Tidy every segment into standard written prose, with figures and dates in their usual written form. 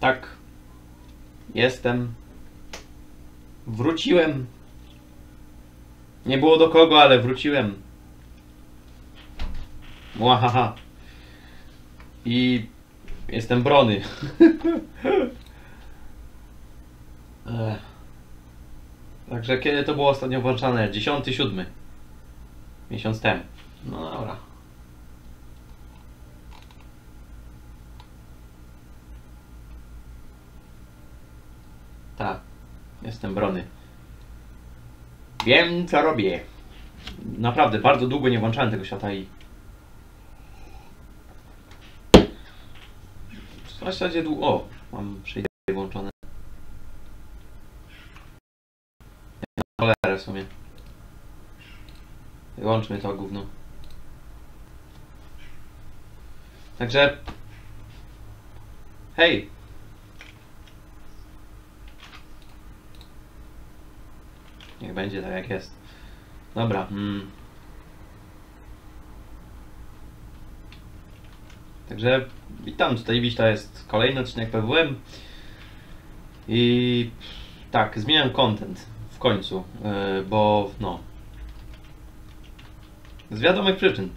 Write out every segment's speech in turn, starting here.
Tak. Jestem. Wróciłem. Nie było do kogo, ale wróciłem. Młahaha. I jestem Brony. Także kiedy to było ostatnio włączane? 10/7. Miesiąc temu. No dobra. Tak. Jestem Brony. Wiem, co robię. Naprawdę, bardzo długo nie włączałem tego świata i... W zasadzie długo... O! Mam przejście włączone. Na cholerę w sumie. Wyłączmy to gówno. Także... Hej! Niech będzie tak jak jest. Dobra. Także witam, tutaj Wiśla, jest kolejny odcinek PWM. I tak, zmieniam content w końcu, bo no... Z wiadomych przyczyn.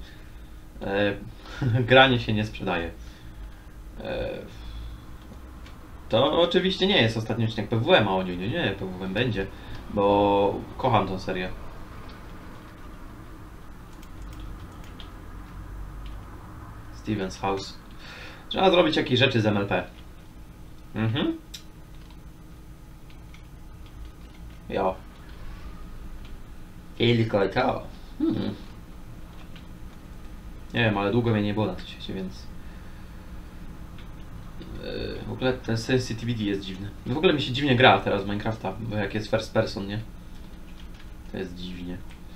Granie się nie sprzedaje. To oczywiście nie jest ostatni odcinek PWM, a o nie, PWM będzie, bo kocham tą serię. Steven's House. Trzeba zrobić jakieś rzeczy z MLP. Jo. Tylko to. Nie wiem, ale długo mnie nie było na tym świecie, więc... W ogóle ten sensitivity jest dziwny. W ogóle mi się dziwnie gra teraz w Minecrafta, bo jak jest first person, nie? To jest dziwnie.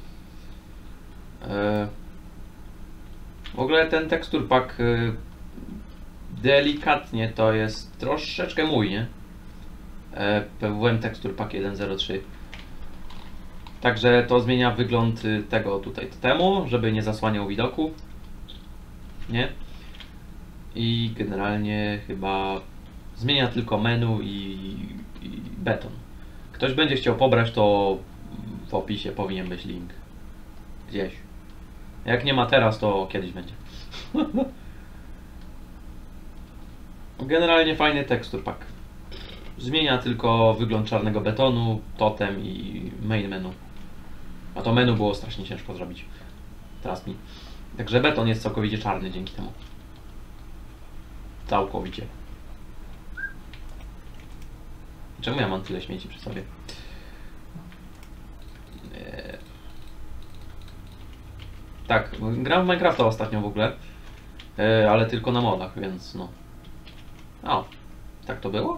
W ogóle ten texture pack delikatnie to jest troszeczkę mój, nie? PWM Texture Pack 1.03. Także to zmienia wygląd tego tutaj totemu, żeby nie zasłaniał widoku. Nie? I generalnie chyba zmienia tylko menu i beton. Ktoś będzie chciał pobrać, to w opisie powinien być link. Gdzieś. Jak nie ma teraz, to kiedyś będzie. Generalnie fajny texture pack. Zmienia tylko wygląd czarnego betonu, totem i main menu. A to menu było strasznie ciężko zrobić. Teraz mi. Także beton jest całkowicie czarny dzięki temu. Całkowicie. Czemu ja mam tyle śmieci przy sobie? Tak, gram w Minecrafta ostatnio w ogóle. Ale tylko na modach, więc no. O, tak to było?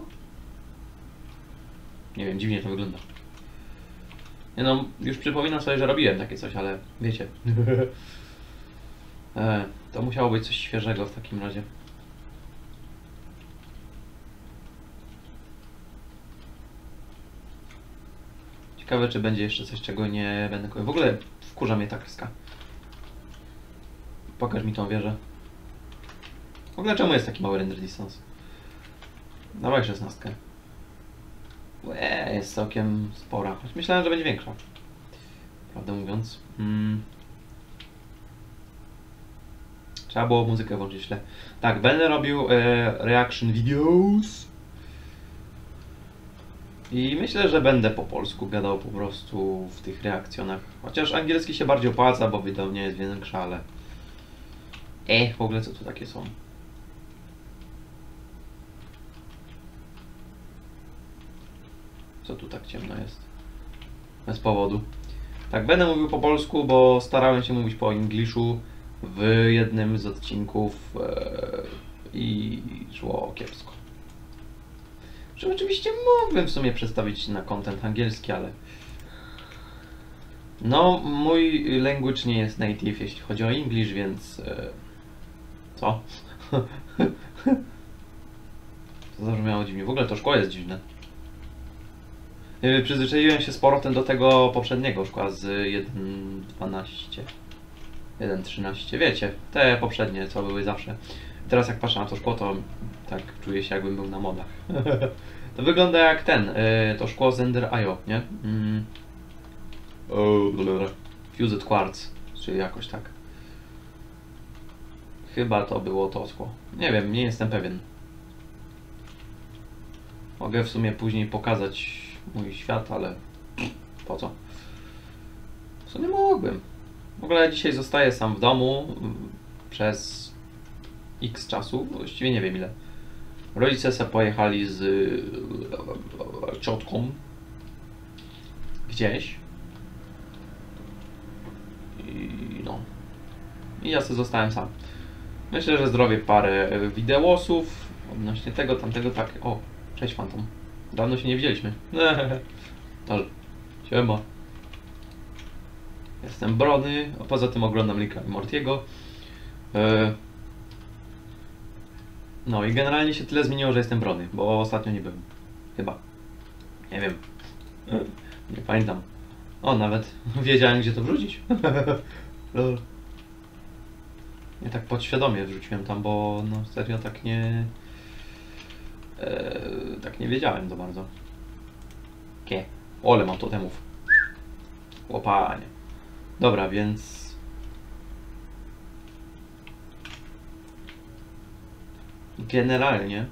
Nie wiem, dziwnie to wygląda. Nie no, już przypominam sobie, że robiłem takie coś, ale wiecie. To musiało być coś świeżego w takim razie. Ciekawe, czy będzie jeszcze coś, czego nie będę... W ogóle wkurza mnie ta kreska. Pokaż mi tą wieżę. W ogóle czemu jest taki mały render distance? Dawaj 16. Jest całkiem spora. Choć myślałem, że będzie większa. Prawdę mówiąc. Trzeba było muzykę włączyć źle. Tak, będę robił reaction videos. I myślę, że będę po polsku gadał po prostu w tych reakcjonach. Chociaż angielski się bardziej opłaca, bo wydawnia jest większa, ale... w ogóle co tu takie są? Co tu tak ciemno jest? Bez powodu. Tak, będę mówił po polsku, bo starałem się mówić po angliszu w jednym z odcinków i szło kiepsko. Że oczywiście mógłbym w sumie przedstawić na content angielski, ale... No, mój language nie jest native, jeśli chodzi o English, więc... Co? To zabrzmiało dziwnie. W ogóle to szkło jest dziwne. Przyzwyczaiłem się z powrotem do tego poprzedniego szkła z 1.12. 1.13. Wiecie, te poprzednie, co były zawsze. Teraz jak patrzę na to szkło, to tak czuję się, jakbym był na modach. To wygląda jak to szkło z Ender.io, nie? Fused Quartz, czy jakoś tak. Chyba to było to szkło. Nie wiem, nie jestem pewien. Mogę w sumie później pokazać mój świat, ale po co? W sumie mogłem. W ogóle dzisiaj zostaję sam w domu przez X czasu, właściwie nie wiem ile. Rodzice se pojechali z ciotką gdzieś. I no. I ja sobie zostałem sam. Myślę, że zrobię parę wideosów odnośnie tego, tamtego, tak. O, cześć Fantom. Dawno się nie widzieliśmy. Ale, siema. Jestem Brony, a poza tym oglądam Ricka i Mortiego. No i generalnie się tyle zmieniło, że jestem Brony, bo ostatnio nie byłem. Chyba. Nie wiem. Nie pamiętam. O, nawet wiedziałem, gdzie to wrzucić. Nie tak podświadomie wrzuciłem tam, bo no serio tak nie... tak nie wiedziałem za bardzo. Kie. Ole, mam totemów. Łopanie. Dobra, więc... Generalnie...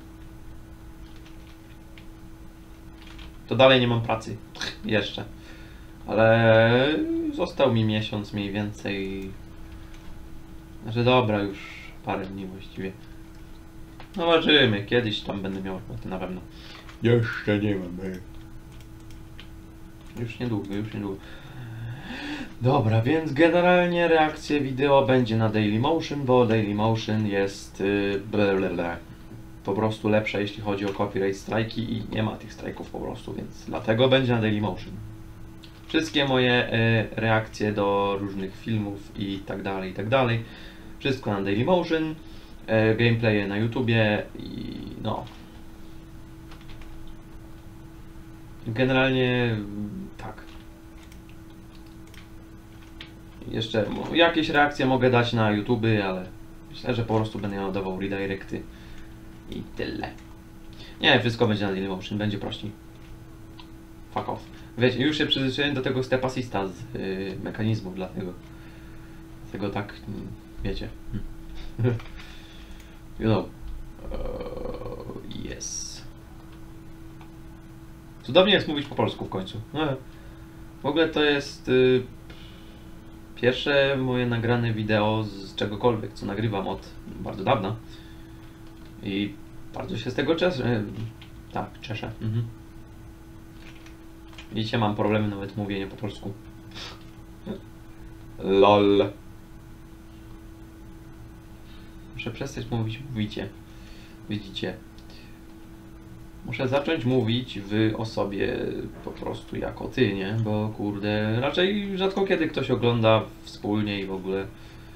To dalej nie mam pracy. Jeszcze. Ale... Został mi miesiąc mniej więcej... Znaczy dobra, już parę dni właściwie. Zobaczymy, kiedyś tam będę miał roboty na pewno. Jeszcze nie mam. Już niedługo, już niedługo. Dobra, więc generalnie reakcja wideo będzie na Dailymotion, bo Dailymotion jest po prostu lepsze, jeśli chodzi o copyright strajki i nie ma tych strajków po prostu, więc dlatego będzie na Dailymotion. Wszystkie moje reakcje do różnych filmów i tak dalej, wszystko na Dailymotion, gameplaye na YouTubie i no. Generalnie tak. Jeszcze jakieś reakcje mogę dać na YouTube, ale myślę, że po prostu będę dawał redirecty i tyle. Nie, wszystko będzie na Dailymotion, będzie prościej. Fuck off. Wiecie, już się przyzwyczaiłem do tego step assista z mechanizmu, dlatego tak, wiecie. You know. Yes. Cudownie jest mówić po polsku w końcu. W ogóle to jest pierwsze moje nagrane wideo z czegokolwiek, co nagrywam od bardzo dawna. I bardzo się z tego cieszę. Tak, cieszę. Widzicie, mam problemy nawet mówienia po polsku. LOL. Muszę przestać mówić, mówicie. Widzicie. Muszę zacząć mówić w osobie po prostu jako ty, nie? Bo kurde, raczej rzadko kiedy ktoś ogląda wspólnie i w ogóle...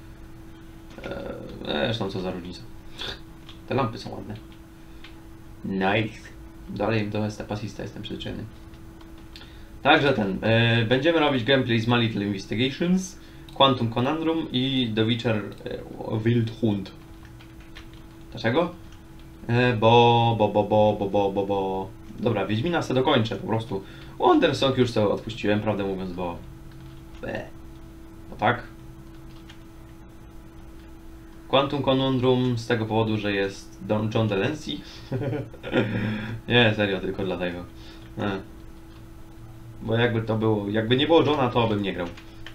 Zresztą co za różnica. Te lampy są ładne. Nice. Dalej do step assista jestem przyczyny. Także będziemy robić gameplay z My Little Investigations, Quantum Conundrum i The Witcher Wild Hunt. Dlaczego? Bo... Dobra, Wiedźmina se dokończę po prostu. Wondersong już sobie odpuściłem, prawdę mówiąc, bo... No tak. Quantum Conundrum z tego powodu, że jest John Delancey. Nie, serio, tylko dlatego. Bo jakby to było, jakby nie było Johna, to bym nie grał.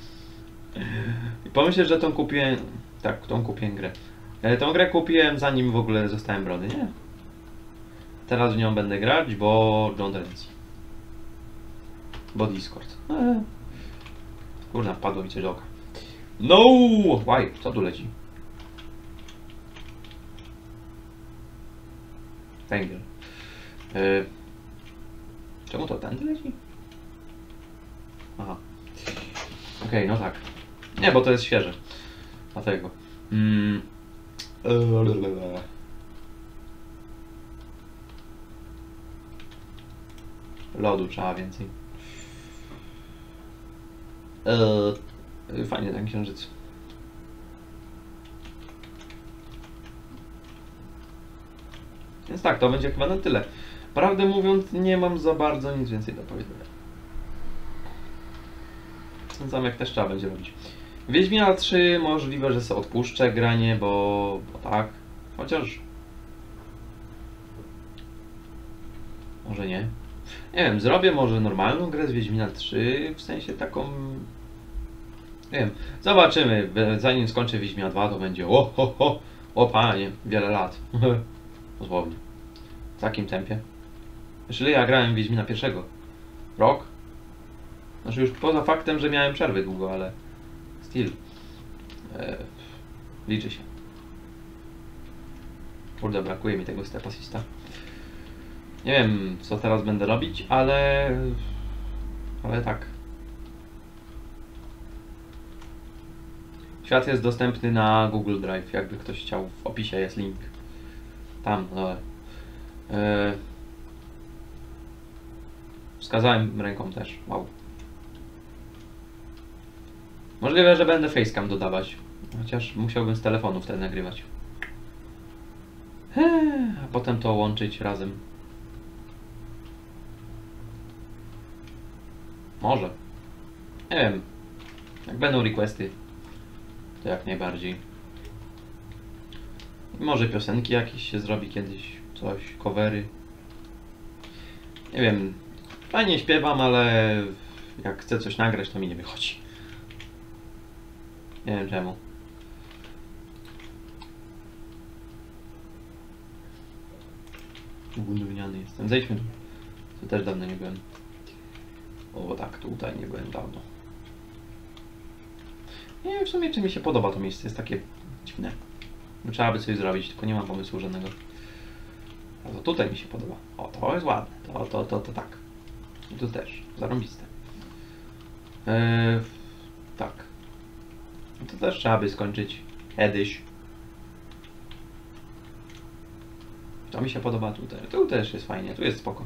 I pomyślę, że tą kupiłem... Tak, tą kupiłem grę. Tą grę kupiłem zanim w ogóle zostałem Brony, nie? Teraz w nią będę grać, bo John Delancey. Bo Discord. Kurna, wpadło mi coś do oka. No! Why? Co tu leci? Węgiel. Czemu to tędy leci? Aha. Okej, no tak. Nie, bo to jest świeże. Dlatego. Lodu trzeba więcej. Fajnie ten księżyc. Więc tak, to będzie chyba na tyle. Prawdę mówiąc, nie mam za bardzo nic więcej do powiedzenia. Ten zamek też trzeba będzie robić. Wiedźmina 3 możliwe, że sobie odpuszczę granie, bo tak. Chociaż... Może nie. Nie wiem, zrobię może normalną grę z Wiedźmina 3, w sensie taką... Nie wiem, zobaczymy. Zanim skończę Wiedźmina 2, to będzie o panie, wiele lat. Dosłownie. W takim tempie. Czyli ja grałem w Wiedźmina pierwszego. Rok? Znaczy już poza faktem, że miałem przerwy długo, ale... Still. Liczy się. Kurde, brakuje mi tego stepasista. Nie wiem, co teraz będę robić, ale... Ale tak. Świat jest dostępny na Google Drive, jakby ktoś chciał. W opisie jest link. Tam, na dole. Wskazałem ręką też. Wow. Możliwe, że będę facecam dodawać. Chociaż musiałbym z telefonu wtedy nagrywać. A potem to łączyć razem. Może. Nie wiem. Jak będą requesty, to jak najbardziej. Może piosenki jakieś się zrobi kiedyś. Coś, covery. Nie wiem. Fajnie śpiewam, ale jak chcę coś nagrać, to mi nie wychodzi. Nie wiem czemu. Gówniany jestem. Zejdźmy tu. To też dawno nie byłem. O tak, tutaj nie byłem dawno. Nie wiem w sumie, czy mi się podoba to miejsce. Jest takie dziwne. Trzeba by coś zrobić, tylko nie mam pomysłu żadnego. A to tutaj mi się podoba. O, to jest ładne. To tak. I tu też. Zarąbiste. Tak. To też trzeba by skończyć. Kiedyś. To mi się podoba tutaj. Tu też jest fajnie. Tu jest spoko.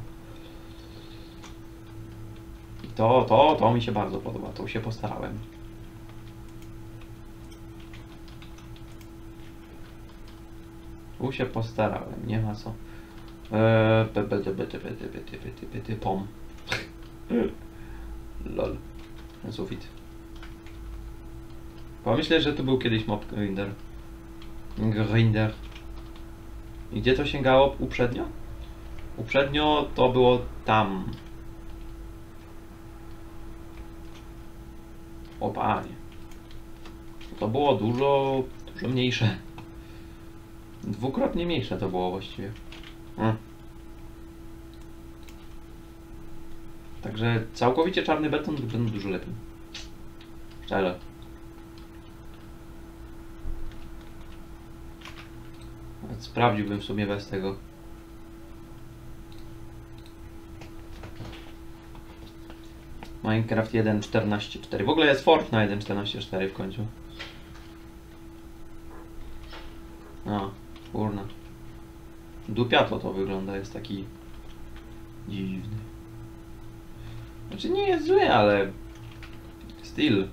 I to mi się bardzo podoba. Tu się postarałem. Tu się postarałem. Nie ma co. Pom. Lol. Ten sufit. Pomyślę, że tu był kiedyś mob grinder. I gdzie to sięgało uprzednio? Uprzednio to było tam. O panie. To było dużo mniejsze. Dwukrotnie mniejsze to było właściwie. Także całkowicie czarny beton wygląda dużo lepiej. Szczerze. Nawet sprawdziłbym w sumie bez tego. Minecraft 1.14.4. W ogóle jest Fort na 1.14.4 w końcu. No, kurna. Dupiato to wygląda, jest taki dziwny. Znaczy nie jest zły, ale still.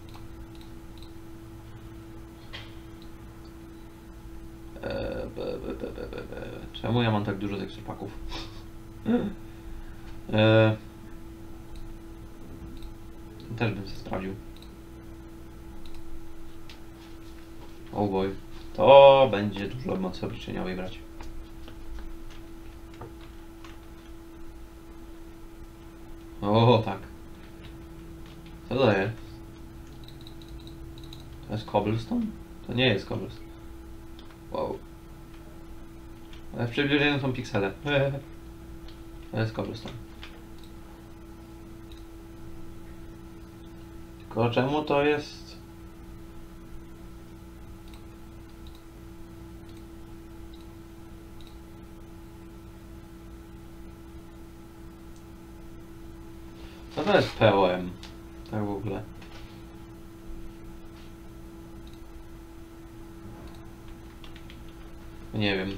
Czemu ja mam tak dużo tych paków? Też bym się sprawdził. Oh boy. To będzie dużo mocy obliczeniowej brać. O tak. Co to jest? To jest cobblestone? To nie jest cobblestone. Wow. Ale w przybliżeniu są piksele. To jest cobblestone. Tylko czemu to jest... Co to jest POM? Tak w ogóle. Nie wiem.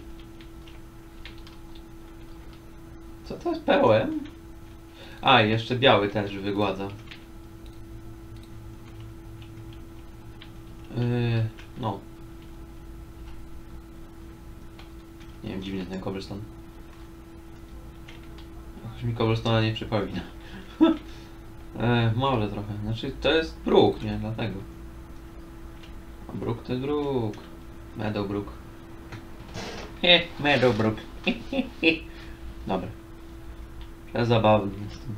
Co to jest POM? A, i jeszcze biały też wygładza. No. Nie wiem, dziwny ten cobblestone. Jakoś mi cobblestone'a nie przypomina. Może trochę. Znaczy to jest bruk, nie? Dlatego. A bruk to jest bruk. Meadowbrook. Meadowbrook. Dobra. Przezabawny jestem.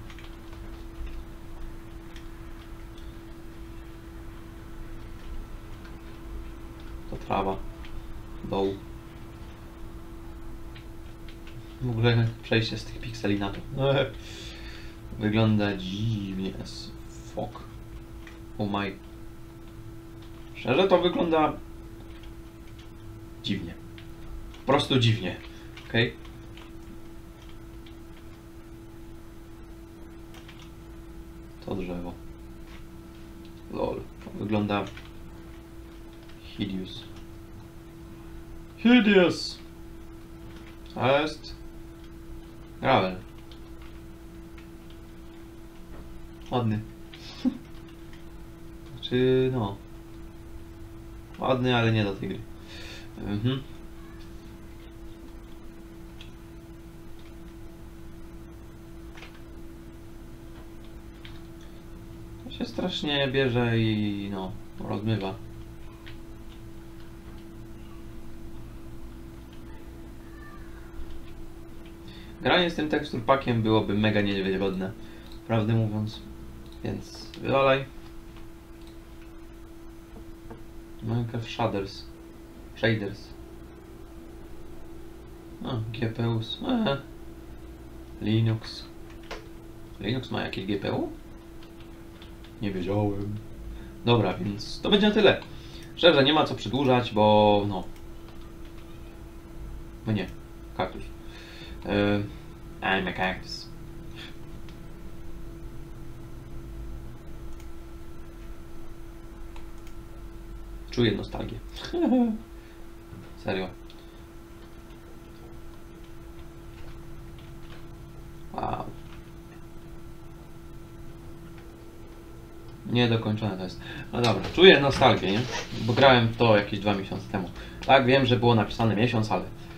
To trawa. Doł. W ogóle przejście z tych pikseli na to. Wygląda dziwnie as fuck. Oh my. Szczerze to wygląda dziwnie. Po prostu dziwnie. Okej? To drzewo. Lol. To wygląda hideous. Hideous! To jest gravel. Ładny. Znaczy, no. Ładny, ale nie do tej gry. To się strasznie bierze i no, rozmywa. Granie z tym tekstur packiem byłoby mega niewygodne, prawdę mówiąc. Więc wywalaj. Minecraft Shaders. GPUs. Linux. Linux ma jakieś GPU? Nie wiedziałem. Dobra, więc to będzie na tyle. Szczerze, nie ma co przedłużać, bo no. No nie. Kaktus. I'm a cactus. Czuję nostalgię. Serio. Wow. Niedokończone to jest. No dobra, czuję nostalgię, nie? Bo grałem w to jakieś 2 miesiące temu. Tak, wiem, że było napisane miesiąc,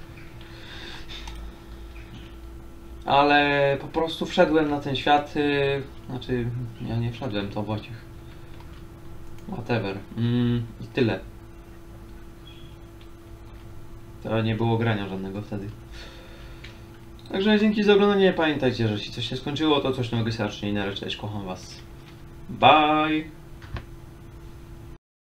ale po prostu wszedłem na ten świat, znaczy ja nie wszedłem, to Wojciech. Whatever. I tyle. To nie było grania żadnego wtedy. Także dzięki za oglądanie. Pamiętajcie, że jeśli coś się skończyło, to coś nowego serdecznie i na resztę. Kocham was. Bye!